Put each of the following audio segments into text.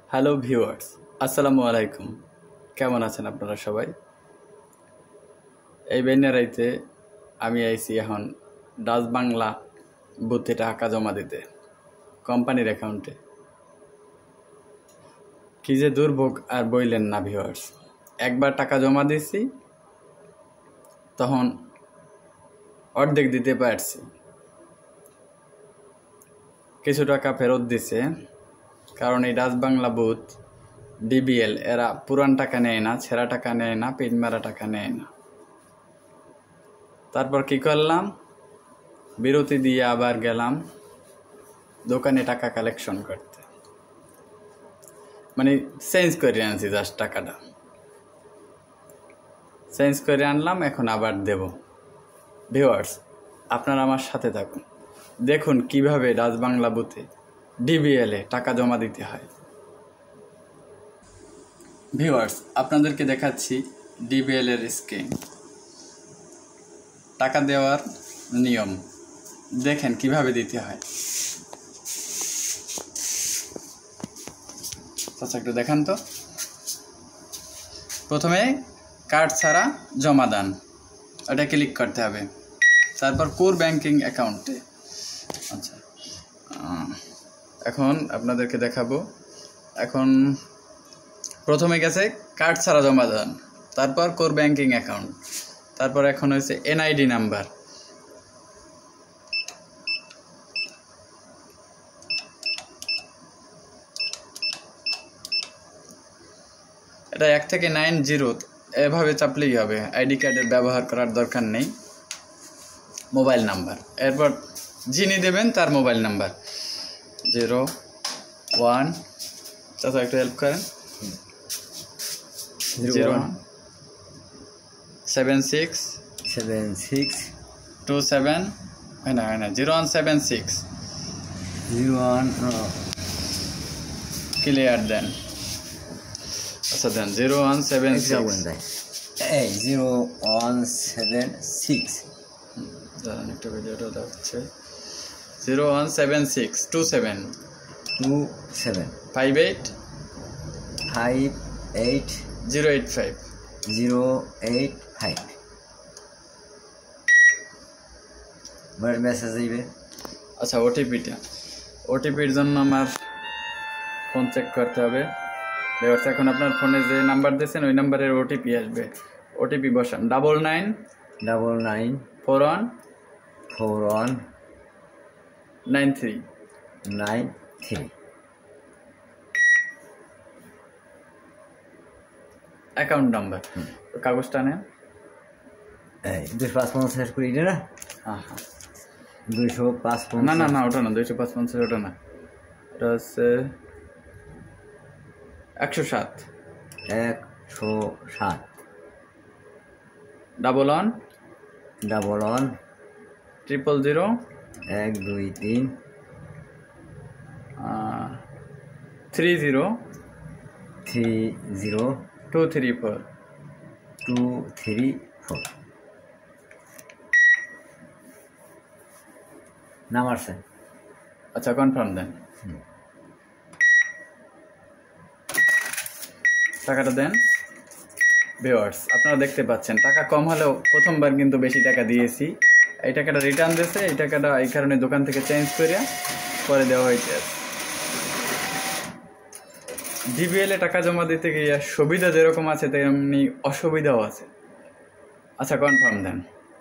Hello viewers, আসসালামু আলাইকুম। কেমন আছেন আপনারা সবাই? এই বেনারাইতে আমি আইছি এখন ডাচ বাংলা বুথে টাকা জমা দিতে কোম্পানির অ্যাকাউন্টে। কি যে দুর্ভোগ আর বইলেন না ভিউয়ার্স। একবার টাকা জমা দিয়েছি, তখন অর্ধেক দিতে পারছি, কিছু টাকা ফেরত দিছে। কারণ এই ডাচ বাংলা বুথ ডিবিএল এরা পুরান টাকা নেয় না, ছেঁড়া টাকা নেয় না, পিন মারা টাকা নেয় না। তারপর কি করলাম, বিরতি দিয়ে আবার গেলাম দোকানে টাকা কালেকশন করতে, মানে চেঞ্জ করে আনছি। জাস্ট টাকাটা চেঞ্জ করে আনলাম, এখন আবার দেব। ভিউয়ার্স, আপনারা আমার সাথে থাকুন, দেখুন কিভাবে ডাচ বাংলা বুথে ডিবিএলে টাকা জমা দিতে হয়। ভিউয়ার্স, আপনাদেরকে দেখাচ্ছি ডিবিএল এর স্কিম, টাকা দেওয়ার নিয়ম। দেখেন কিভাবে দিতে হয়। আচ্ছা, একটু দেখান তো। প্রথমে কার্ড ছাড়া জমা দান, ওটা ক্লিক করতে হবে। তারপর কোর ব্যাংকিং অ্যাকাউন্টে। আচ্ছা, এখন আপনাদেরকে দেখাবো। এখন প্রথমে গেছে কার্ড ছাড়া জমা দান, তারপর কোর ব্যাংকিং অ্যাকাউন্ট, তারপর এখন হয়েছে এনআইডি নাম্বার। এটা 1 থেকে 90 এভাবে চাপলেই হবে, আইডি কার্ডের ব্যবহার করার দরকার নেই। মোবাইল নাম্বার, এরপর যিনি দেবেন তার মোবাইল নাম্বার 01, চাচা একটু হেল্প করেন, 0176 27 না 0176 ক্লিয়ার দেন। আচ্ছা দেন 0176 দাঁড়ান, একটা ভিডিওটা দেখাচ্ছে। 0176 27 58 085। মেসেজ দিবে। আচ্ছা, ওটিপির জন্য আমার ফোন চেক করতে হবে। এখন আপনার ফোনে যে নাম্বার দিয়েছেন ওই নাম্বারের ওটিপি আসবে। ওটিপি বসান 99 41 93। অ্যাকাউন্ট নাম্বার, কাগজটা নেন। 255 করি না? হ্যাঁ হ্যাঁ, 255 না ওটা না, 255 ওটা না, ওটা হচ্ছে 107 11 000 123 30 234। নাম আসছে। আচ্ছা, কনফার্ম দেন, টাকাটা দেন। ভিউয়ার্স, আপনারা দেখতে পাচ্ছেন টাকা কম হলেও প্রথমবার কিন্তু বেশি টাকা দিয়েছি। এই টাকাটা রিটার্ন দিয়েছে, এই টাকাটা এই কারণে দোকান থেকে চেঞ্জ করিয়া পরে দেওয়া হয়েছে। ডিবিএল এ টাকা জমা দিতে গিয়ে সুবিধা যেরকম আছে তেমনি অসুবিধাও আছে। আচ্ছা, কনফার্ম দেন,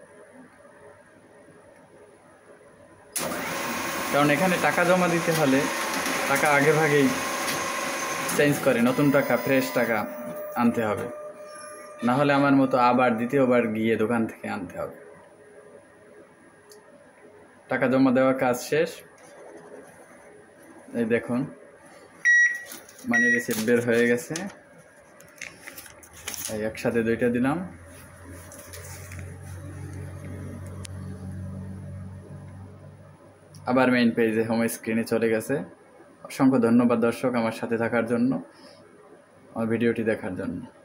কারণ এখানে টাকা জমা দিতে হলে টাকা আগে ভাগেই চেঞ্জ করে নতুন টাকা, ফ্রেশ টাকা আনতে হবে, না হলে আমার মতো আবার দ্বিতীয়বার গিয়ে দোকান থেকে আনতে হবে। টাকা জমা দেওয়ার কাজ শেষ। এই দেখুন, মানি রিসিপ্ট বের হয়ে গেছে। এই একসাথে দুইটা দিলাম। আবার মেইন পেজে হোম স্ক্রিনে চলে গেছে। অসংখ্য ধন্যবাদ দর্শক আমার সাথে থাকার জন্য, আমার ভিডিওটি দেখার জন্য।